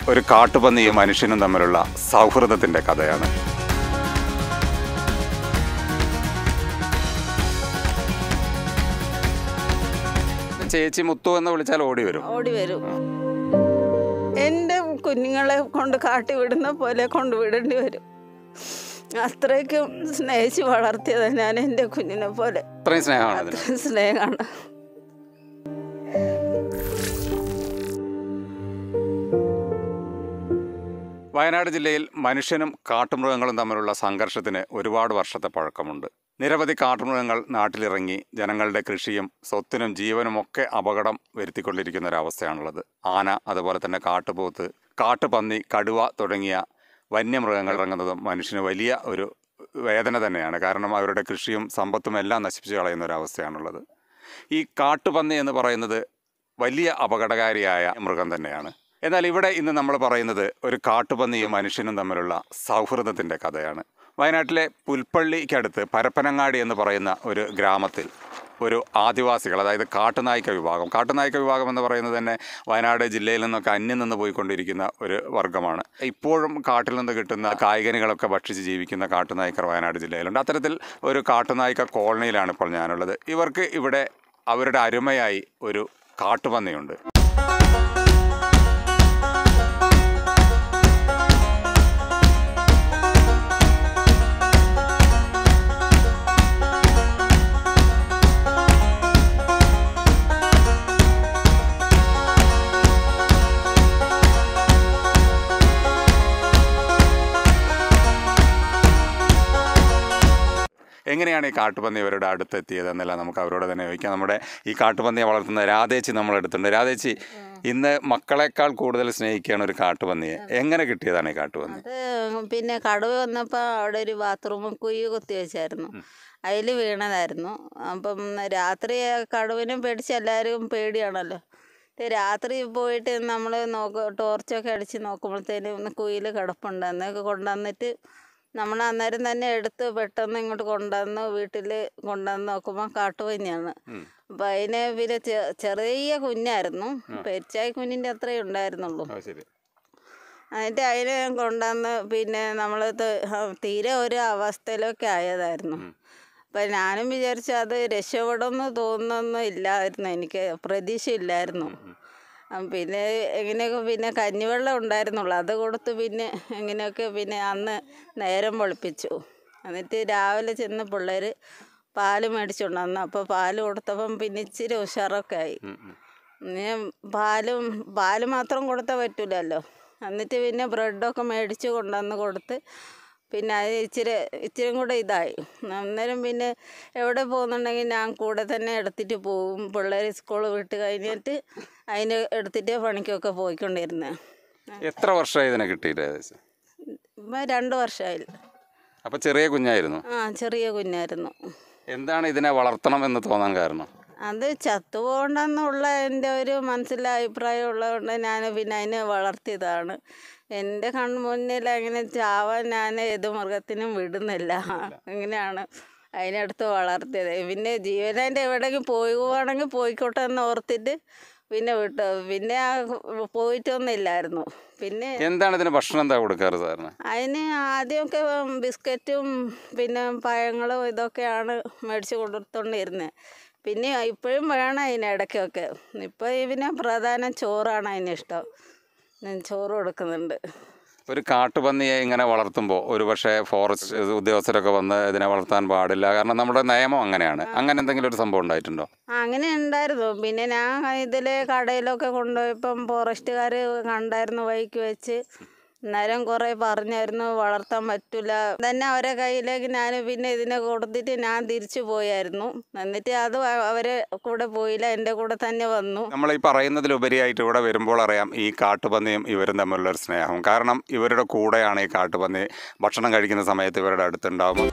ഒരു കാട്ടുപന്നിയും മനുഷ്യനും തമ്മിലുള്ള സൗഹൃദത്തിൻ്റെ കഥയാണ്. ചേച്ചി മുത്തു എന്ന് വിളിച്ചാൽ ഓടി വരും. എൻ്റെ കുഞ്ഞുങ്ങളെ കൊണ്ട് കാട്ടി വിടുന്ന പോലെ കൊണ്ടുവിടേണ്ടി വരും. അത്രയ്ക്കും സ്നേഹിച്ച് വളർത്തിയതാണ് ഞാൻ എൻ്റെ കുഞ്ഞിനെ പോലെ. അത്രയും സ്നേഹമാണ്. വയനാട് ജില്ലയിൽ മനുഷ്യനും കാട്ടുമൃഗങ്ങളും തമ്മിലുള്ള സംഘർഷത്തിന് ഒരുപാട് വർഷത്തെ പഴക്കമുണ്ട്. നിരവധി കാട്ടുമൃഗങ്ങൾ നാട്ടിലിറങ്ങി ജനങ്ങളുടെ കൃഷിയും സ്വത്തിനും ജീവനും ഒക്കെ അപകടം വരുത്തിക്കൊണ്ടിരിക്കുന്ന ഒരവസ്ഥയാണുള്ളത്. ആന, അതുപോലെ തന്നെ കാട്ടുപോത്ത്, കാട്ടുപന്നി, കടുവ തുടങ്ങിയ വന്യമൃഗങ്ങൾ ഇറങ്ങുന്നതും മനുഷ്യന് വലിയ ഒരു വേദന തന്നെയാണ്. കാരണം അവരുടെ കൃഷിയും സമ്പത്തും എല്ലാം നശിപ്പിച്ച് കളയുന്ന ഒരവസ്ഥയാണുള്ളത്. ഈ കാട്ടുപന്നി എന്ന് പറയുന്നത് വലിയ അപകടകാരിയായ മൃഗം തന്നെയാണ്. എന്നാൽ ഇവിടെ ഇന്ന് നമ്മൾ പറയുന്നത് ഒരു കാട്ടുപന്നിയും മനുഷ്യനും തമ്മിലുള്ള സൗഹൃദത്തിൻ്റെ കഥയാണ്. വയനാട്ടിലെ പുൽപ്പള്ളിക്കടുത്ത് പരപ്പനങ്ങാടി എന്ന് പറയുന്ന ഒരു ഗ്രാമത്തിൽ ഒരു ആദിവാസികൾ, അതായത് കാട്ടുനായ്ക്ക വിഭാഗം എന്ന് പറയുന്നത് തന്നെ വയനാട് ജില്ലയിൽ നിന്നൊക്കെ അന്യം നിന്ന് പോയിക്കൊണ്ടിരിക്കുന്ന ഒരു വർഗ്ഗമാണ്. ഇപ്പോഴും കാട്ടിൽ നിന്ന് കിട്ടുന്ന കായ്കനികളൊക്കെ ഭക്ഷിച്ച് ജീവിക്കുന്ന കാട്ടുനായ്ക്കർ വയനാട് ജില്ലയിലുണ്ട്. അത്തരത്തിൽ ഒരു കാട്ടുനായ്ക്ക കോളനിയിലാണ് ഇപ്പോൾ ഞാനുള്ളത്. ഇവർക്ക് ഇവിടെ അവരുടെ അരുമയായി ഒരു കാട്ടുപന്നിയുണ്ട്. എങ്ങനെയാണ് ഈ കാട്ടുപന്നി അവരുടെ അടുത്തെത്തിയത് എന്നല്ല നമുക്ക് അവരോട് തന്നെ ചോദിക്കാം. നമ്മുടെ ഈ കാട്ടുപന്നിയെ വളർത്തുന്ന രാധേച്ചി നമ്മളെടുത്തുണ്ട്. രാധേച്ചി, ഇന്ന് മക്കളെക്കാൾ കൂടുതൽ സ്നേഹിക്കുകയാണ് ഒരു കാട്ടുപന്നിയെ. എങ്ങനെ കിട്ടിയതാണ് ഈ കാട്ടുപന്നി? അത് പിന്നെ കടുവ വന്നപ്പോൾ അവിടെ ഒരു ബാത്റൂമിൽ കുയ്യ് കുത്തി വെച്ചായിരുന്നു, അതിൽ വീണതായിരുന്നു. അപ്പം രാത്രി കടുവിനും പേടിച്ച് എല്ലാവരും പേടിയാണല്ലോ. രാത്രി പോയിട്ട് നമ്മൾ ടോർച്ചൊക്കെ അടിച്ച് നോക്കുമ്പോഴത്തേനും കുയിൽ കിടപ്പുണ്ട്. എന്നൊക്കെ കൊണ്ടുവന്നിട്ട് നമ്മൾ അന്നേരം തന്നെ എടുത്ത് പെട്ടെന്ന് ഇങ്ങോട്ട് വീട്ടിൽ കൊണ്ടുവന്ന് നോക്കുമ്പോൾ കാട്ടുപന്നിയാണ്. അപ്പം അതിനെ പിന്നെ ചെറിയ കുഞ്ഞായിരുന്നു, പെരിച്ചായി കുഞ്ഞിൻ്റെ അത്രയേ ഉണ്ടായിരുന്നുള്ളൂ. എന്നിട്ട് അതിനെ കൊണ്ടുവന്ന് പിന്നെ നമ്മൾ തീരെ ഒരു അവസ്ഥയിലൊക്കെ ആയതായിരുന്നു. അപ്പം ഞാനും വിചാരിച്ചു അത് രക്ഷപ്പെടുമെന്ന് തോന്നുന്നൊന്നും ഇല്ലായിരുന്നു, എനിക്ക് പ്രതീക്ഷയില്ലായിരുന്നു. പിന്നെ എങ്ങനെയൊക്കെ പിന്നെ കഞ്ഞിവെള്ളം ഉണ്ടായിരുന്നുള്ളൂ, അത് കൊടുത്ത് പിന്നെ എങ്ങനെയൊക്കെ പിന്നെ അന്ന് നേരം വെളുപ്പിച്ചു. എന്നിട്ട് രാവിലെ ചെന്ന് പിള്ളേർ പാല് മേടിച്ചുകൊണ്ടുവന്നു. അപ്പോൾ പാല് കൊടുത്തപ്പം പിന്നെ ഇച്ചിരി ഉഷാറൊക്കെ ആയി. പാല് മാത്രം കൊടുത്താൽ പറ്റില്ലല്ലോ. എന്നിട്ട് പിന്നെ ബ്രെഡൊക്കെ മേടിച്ച് കൊണ്ടുവന്ന് കൊടുത്ത് പിന്നെ അത് ഇച്ചിരി കൂടെ ഇതായി. അന്നേരം പിന്നെ എവിടെ പോകുന്നുണ്ടെങ്കിൽ ഞാൻ കൂടെ തന്നെ എടുത്തിട്ട് പോകും. പിള്ളേർ സ്കൂൾ വിട്ട് കഴിഞ്ഞിട്ട് അതിന് എടുത്തിട്ട് പണിക്കൊക്കെ പോയിക്കൊണ്ടിരുന്നത്. എത്ര വർഷമായി ഇതിനെ കിട്ടിയിട്ട്? 2 വർഷമായി. അപ്പോൾ ചെറിയ കുഞ്ഞായിരുന്നു? ചെറിയ കുഞ്ഞായിരുന്നു. എന്താണ് ഇതിനെ വളർത്തണം എന്ന് തോന്നാൻ കാരണം? അത് ചത്തുപോകണ്ടെന്നുള്ള എൻ്റെ ഒരു മനസ്സിലെ അഭിപ്രായം ഉള്ളതുകൊണ്ട് ഞാൻ പിന്നെ അതിനെ വളർത്തിയതാണ്. എൻ്റെ കൺമുന്നിൽ അങ്ങനെ ചാവാൻ ഞാൻ ഏത് മൃഗത്തിനും വിടുന്നില്ല. അങ്ങനെയാണ് അതിനടുത്ത് വളർത്തിയത്. പിന്നെ ജീവനതിൻ്റെ എവിടെയെങ്കിലും പോവുകയാണെങ്കിൽ പോയിക്കോട്ടെ എന്ന് ഓർത്തിട്ട് പിന്നെ വിട്ടു. പിന്നെ പോയിട്ടൊന്നുമില്ലായിരുന്നു. പിന്നെ എന്താണ് ഇതിന് ഭക്ഷണം എന്താ കൊടുക്കാറ് സാറിന്? അതിന് ആദ്യമൊക്കെ ബിസ്ക്കറ്റും പിന്നെ പഴങ്ങളും ഇതൊക്കെയാണ് മേടിച്ച് കൊടുത്തോണ്ടിരുന്നത്. പിന്നെ ഇപ്പോഴും വേണം അതിനിടയ്ക്കൊക്കെ. ഇപ്പോൾ പിന്നെ പ്രധാനം ചോറാണ് അതിനിഷ്ടം. ഞാൻ ചോറ് കൊടുക്കുന്നുണ്ട്. ഒരു കാട്ടുപന്നിയെ ഇങ്ങനെ വളർത്തുമ്പോൾ ഒരു പക്ഷേ ഫോറസ്റ്റ് ഉദ്യോഗസ്ഥരൊക്കെ വന്ന് ഇതിനെ വളർത്താൻ പാടില്ല, കാരണം നമ്മുടെ നിയമം അങ്ങനെയാണ്. അങ്ങനെ എന്തെങ്കിലും ഒരു സംഭവം ഉണ്ടായിട്ടുണ്ടോ? അങ്ങനെ ഉണ്ടായിരുന്നു. പിന്നെ ഞാൻ ഇതിൽ കടയിലൊക്കെ കൊണ്ടുപോയപ്പം ഫോറസ്റ്റുകാർ കണ്ടായിരുന്നു വഴിക്ക് വെച്ച്. അന്നേരം കുറേ പറഞ്ഞായിരുന്നു വളർത്താൻ പറ്റില്ല. തന്നെ അവരെ കയ്യിലേക്ക് ഞാൻ പിന്നെ ഇതിനെ കൊടുത്തിട്ട് ഞാൻ തിരിച്ചു പോയായിരുന്നു. എന്നിട്ട് അത് അവരെ കൂടെ പോയില്ല, എൻ്റെ കൂടെ തന്നെ വന്നു. നമ്മൾ ഈ പറയുന്നതിലുപരിയായിട്ട് ഇവിടെ വരുമ്പോൾ അറിയാം ഈ കാട്ടുപന്നിയും ഇവരും തമ്മിലുള്ളൊരു സ്നേഹം. കാരണം ഇവരുടെ കൂടെയാണ് ഈ കാട്ടുപന്നി ഭക്ഷണം കഴിക്കുന്ന സമയത്ത് ഇവരുടെ അടുത്തുണ്ടാവും.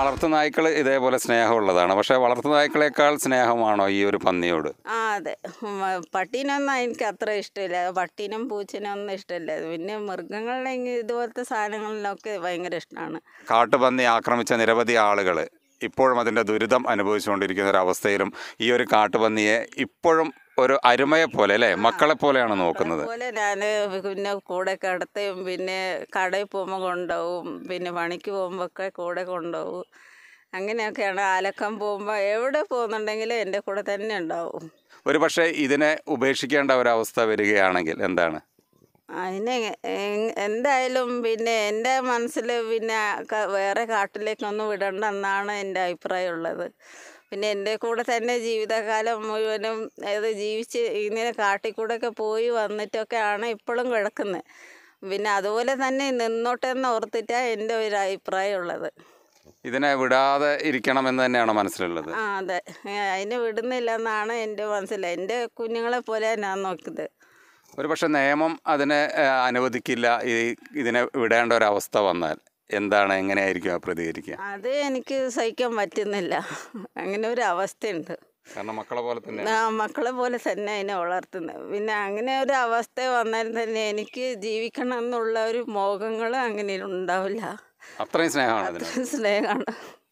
വളർത്തുനായ്ക്കൾ ഇതേപോലെ സ്നേഹമുള്ളതാണ്, പക്ഷേ വളർത്തുനായ്ക്കളെക്കാൾ സ്നേഹമാണോ ഈ ഒരു പന്നിയോട്? അതെ. പട്ടീനൊന്നും എനിക്ക് അത്ര ഇഷ്ടമില്ല. പട്ടീനും പൂച്ചനും ഒന്നും ഇഷ്ടമില്ല. പിന്നെ മൃഗങ്ങളുടെ ഇതുപോലത്തെ സാധനങ്ങളിലൊക്കെ ഭയങ്കര ഇഷ്ടമാണ്. കാട്ടുപന്നി ആക്രമിച്ച നിരവധി ആളുകൾ ഇപ്പോഴും അതിൻ്റെ ദുരിതം അനുഭവിച്ചുകൊണ്ടിരിക്കുന്ന ഒരു അവസ്ഥയിലും ഈ ഒരു കാട്ടുപന്നിയെ ഇപ്പോഴും ഒരു അരുമയെ പോലെ അല്ലേ, മക്കളെ പോലെയാണ് നോക്കുന്നത്. അതുപോലെ ഞാൻ പിന്നെ കൂടെ കിടത്തും, പിന്നെ കടയിൽ പോകുമ്പോൾ കൊണ്ടുപോകും, പിന്നെ പണിക്ക് പോകുമ്പോഴൊക്കെ കൂടെ കൊണ്ടുപോകും. അങ്ങനെയൊക്കെയാണ്. അലക്കാൻ പോകുമ്പോൾ എവിടെ പോകുന്നുണ്ടെങ്കിലും എൻ്റെ കൂടെ തന്നെ ഉണ്ടാവും. ഒരു പക്ഷേ ഇതിനെ ഉപേക്ഷിക്കേണ്ട ഒരവസ്ഥ വരികയാണെങ്കിൽ എന്താണ്? അതിനെ എന്തായാലും പിന്നെ എൻ്റെ മനസ്സിൽ പിന്നെ വേറെ കാട്ടിലേക്കൊന്നും വിടണ്ടെന്നാണ് എൻ്റെ അഭിപ്രായമുള്ളത്. പിന്നെ എൻ്റെ കൂടെ തന്നെ ജീവിതകാലം മുഴുവനും അത് ജീവിച്ച് ഇങ്ങനെ കാട്ടിക്കൂടെയൊക്കെ പോയി വന്നിട്ടൊക്കെയാണ് ഇപ്പോഴും കിടക്കുന്നത്. പിന്നെ അതുപോലെ തന്നെ നിന്നോട്ടെന്ന് ഓർത്തിട്ടാണ് എൻ്റെ ഒരു അഭിപ്രായമുള്ളത്. ഇതിനെ വിടാതെ ഇരിക്കണമെന്ന് തന്നെയാണോ മനസ്സിലുള്ളത്? അതെ. അതിനെ വിടുന്നില്ല എന്നാണ് എൻ്റെ മനസ്സിൽ. എൻ്റെ കുഞ്ഞുങ്ങളെ പോലെ ഞാൻ നോക്കുന്നത്. ഒരു പക്ഷേ നിയമം അതിനെ അനുവദിക്കില്ല, ഇതിനെ വിടേണ്ട ഒരവസ്ഥ വന്നാൽ എന്താണ്, എങ്ങനെയായിരിക്കും പ്രതികരിക്കുക? അത് എനിക്ക് സഹിക്കാൻ പറ്റുന്നില്ല. അങ്ങനെ ഒരു അവസ്ഥയുണ്ട്. കാരണം മക്കളെ പോലെ തന്നെ മക്കളെ പോലെ തന്നെ അതിനെ വളർത്തുന്നത്. പിന്നെ അങ്ങനെ ഒരു അവസ്ഥ വന്നാൽ തന്നെ എനിക്ക് ജീവിക്കണം എന്നുള്ള ഒരു മോഹങ്ങൾ അങ്ങനെ ഉണ്ടാവില്ല. അത്രയും സ്നേഹമാണ്. സ്നേഹമാണ്.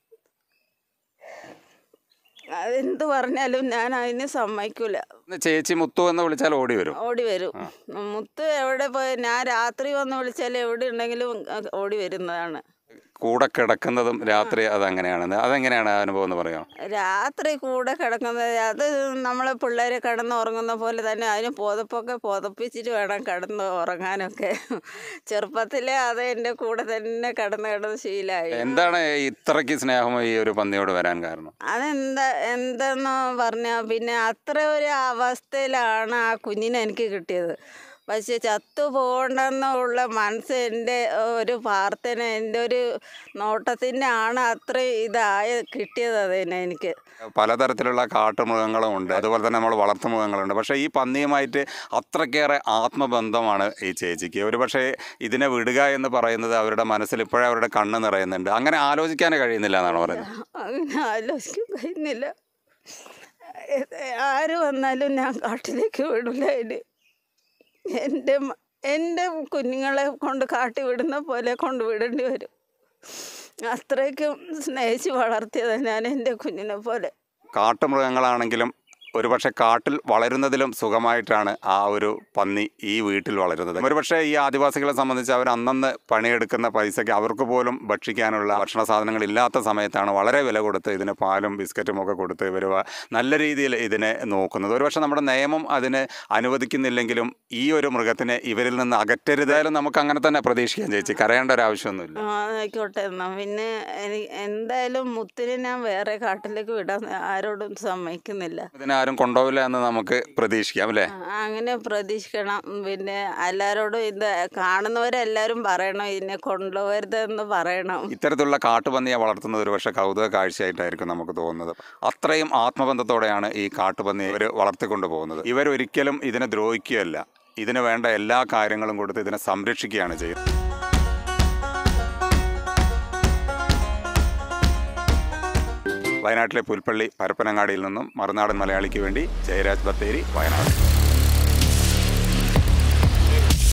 അതെന്ത് പറഞ്ഞാലും ഞാൻ അതിന് സമ്മതിക്കൂല. ചേച്ചി മുത്തു എന്ന് വിളിച്ചാൽ ഓടി വരും. മുത്ത് എവിടെ പോയി ഞാൻ രാത്രി വന്ന് വിളിച്ചാൽ എവിടെ ഉണ്ടെങ്കിലും ഓടി വരുന്നതാണ്. കൂടെ കിടക്കുന്നതും രാത്രി അതെങ്ങനെയാണ്, അതെങ്ങനെയാണ് അനുഭവം എന്ന് പറയാം? രാത്രി കൂടെ കിടക്കുന്നത് അത് നമ്മളെ പിള്ളേരെ കിടന്ന് ഉറങ്ങുന്ന പോലെ തന്നെ അതിന് പുതപ്പൊക്കെ പുതപ്പിച്ചിട്ട് വേണം കിടന്ന് ഉറങ്ങാനൊക്കെ. ചെറുപ്പത്തിലെ അത് എൻ്റെ കൂടെ തന്നെ കിടന്ന് ശീലമായി. എന്താണ് ഇത്രയ്ക്ക് സ്നേഹം ഈ ഒരു പന്നിയോട് വരാൻ കാരണം? എന്തെന്ന് പറഞ്ഞാൽ പിന്നെ അത്ര ഒരു അവസ്ഥയിലാണ് ആ കുഞ്ഞിനെ എനിക്ക് കിട്ടിയത്. പക്ഷെ ചത്തു പോകണ്ടെന്നുള്ള മനസ്സ് എൻ്റെ ഒരു പ്രാർത്ഥന, എൻ്റെ ഒരു നോട്ടത്തിൻ്റെ ആണ് അത്ര കിട്ടിയത് അതിനെ എനിക്ക്. പലതരത്തിലുള്ള കാട്ടുമൃഗങ്ങളും ഉണ്ട്, അതുപോലെ തന്നെ നമ്മൾ വളർത്തുമൃഗങ്ങളുണ്ട്. പക്ഷേ ഈ പന്നിയുമായിട്ട് അത്രയ്ക്കേറെ ആത്മബന്ധമാണ് ഈ ചേച്ചിക്ക്. ഒരു പക്ഷേ ഇതിനെ വിടുക എന്ന് പറയുന്നത് അവരുടെ മനസ്സിൽ ഇപ്പോഴേ അവരുടെ കണ്ണ് നിറയുന്നുണ്ട്. അങ്ങനെ ആലോചിക്കാനേ കഴിയുന്നില്ല എന്നാണ് പറയുന്നത്. അങ്ങനെ ആലോചിക്കാൻ കഴിയുന്നില്ല. ആര് വന്നാലും ഞാൻ കാട്ടിലേക്ക് വിടില്ല. അതിന് എൻ്റെ കുഞ്ഞുങ്ങളെ കൊണ്ട് കാട്ടി വിടുന്ന പോലെ കൊണ്ട് വിടേണ്ടി വരും. അത്രയ്ക്കും സ്നേഹിച്ച് വളർത്തിയതാണ് ഞാൻ എൻ്റെ കുഞ്ഞിനെ പോലെ. കാട്ടുമൃഗങ്ങളാണെങ്കിലും ഒരുപക്ഷെ കാട്ടിൽ വളരുന്നതിലും സുഖമായിട്ടാണ് ആ ഒരു പന്നി ഈ വീട്ടിൽ വളരുന്നത്. ഒരുപക്ഷെ ഈ ആദിവാസികളെ സംബന്ധിച്ച് അവർ അന്നന്ന് പണിയെടുക്കുന്ന പൈസയ്ക്ക് അവർക്ക് പോലും ഭക്ഷിക്കാനുള്ള ഭക്ഷണ സാധനങ്ങൾ ഇല്ലാത്ത സമയത്താണ് വളരെ വില കൊടുത്ത് ഇതിന് പാലും ബിസ്ക്കറ്റും ഒക്കെ കൊടുത്ത് ഇവർ നല്ല രീതിയിൽ ഇതിനെ നോക്കുന്നത്. ഒരുപക്ഷെ നമ്മുടെ നിയമം അതിന് അനുവദിക്കുന്നില്ലെങ്കിലും ഈ ഒരു മൃഗത്തിനെ ഇവരിൽ നിന്ന് അകറ്റരുതായാലും നമുക്ക് അങ്ങനെ തന്നെ പ്രതീക്ഷിക്കാൻ ചേച്ചി, കരയേണ്ട ഒരു ആവശ്യമൊന്നുമില്ല. ആയിക്കോട്ടെ എന്നാൽ പിന്നെ എന്തായാലും മുത്തിനെ ഞാൻ വേറെ കാട്ടിലേക്ക് വിടാൻ ആരോടും സമ്മതിക്കുന്നില്ല. ആരും കൊണ്ടുപോവില്ല എന്ന് നമുക്ക് പ്രതീക്ഷിക്കാം അല്ലേ? അങ്ങനെ പ്രതീക്ഷിക്കണം. പിന്നെ എല്ലാവരോടും ഇത് കാണുന്നവരെല്ലാവരും പറയണം ഇതിനെ കൊണ്ടുപോകരുതെന്ന് പറയണം. ഇത്തരത്തിലുള്ള കാട്ടുപന്നിയെ വളർത്തുന്നത് ഒരു പക്ഷേ കൗതുക കാഴ്ചയായിട്ടായിരിക്കും നമുക്ക് തോന്നുന്നത്. അത്രയും ആത്മബന്ധത്തോടെയാണ് ഈ കാട്ടുപന്നിയെ ഇവർ വളർത്തിക്കൊണ്ടു പോകുന്നത്. ഇവരൊരിക്കലും ഇതിനെ ദ്രോഹിക്കുകയല്ല, ഇതിന് വേണ്ട എല്ലാ കാര്യങ്ങളും കൊടുത്ത് ഇതിനെ സംരക്ഷിക്കുകയാണ് ചെയ്യുന്നത്. വയനാട്ടിലെ പുൽപ്പള്ളി പരപ്പനങ്ങാടിയിൽ നിന്നും മറുനാടൻ മലയാളിക്ക് വേണ്ടി ജയരാജ് ബത്തേരി, വയനാട്.